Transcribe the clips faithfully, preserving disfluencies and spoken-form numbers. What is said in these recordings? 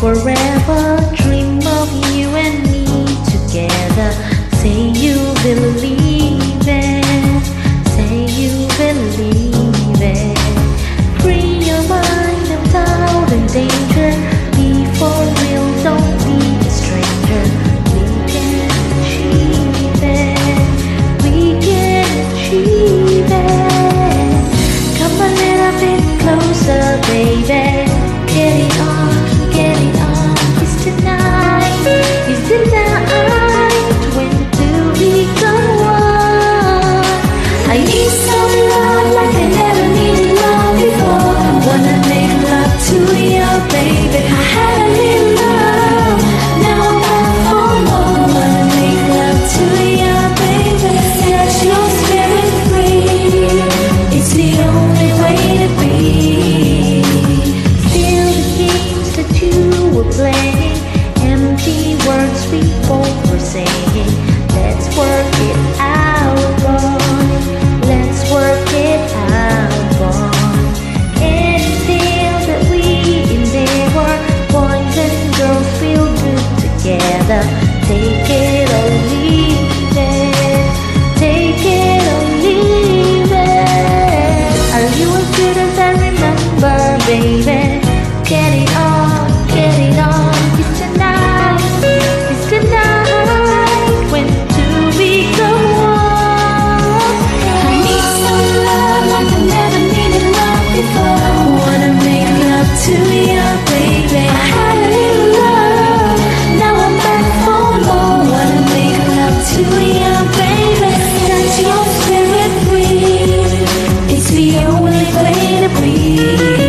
forever dream of you and me together. Say you believe it, say you believe it. Free your mind of doubt and danger. Be for real, don't be a stranger. We can achieve it, we can achieve it. Come a little bit closer, baby. Get it on, get it on. It's tonight, it's tonight. When do we become one? I need some love like I never needed love before. Wanna make love to you, baby. I had a little love, now I'm back for more. Wanna make love to you, baby. Set your spirit free. It's the only way to be. Feel the games that you were playing, empty words we both were saying. Let's work it out, boy. Let's work it out, boy. Anything that we endeavor, boys and girls feel good together. Take it or leave it, take it or leave it. Are you as good as I remember, baby? Get it on, get it on. It's tonight, it's tonight. When do we go on? I need some love like I never needed love before. Wanna make love to you, baby. I had a little love, now I'm back for more. Wanna make love to you, baby. Set your spirit free. It's the only way to be.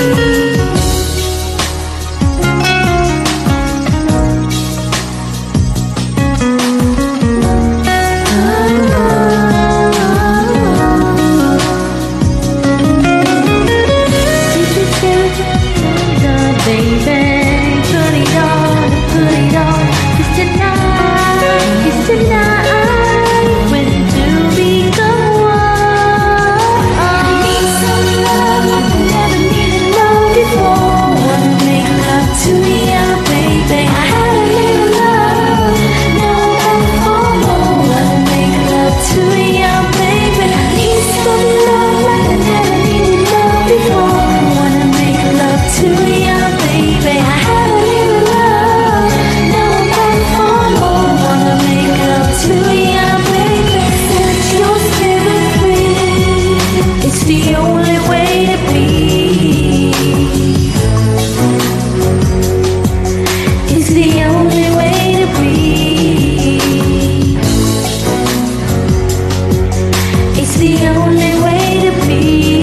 Baby, put it on, put it on. It's tonight, it's tonight. When do we go on? I need some love like I never needed love before. Wanna make love to you, baby. I had a little love, now I'm back for more. Wanna make love to you, baby. Need some love like I never needed love before. Wanna make love to you. I had a little love, now I'm back for more. Wanna make love to you, baby. Set your spirit free. It's the only way to be. It's the only way to be. It's the only way to be.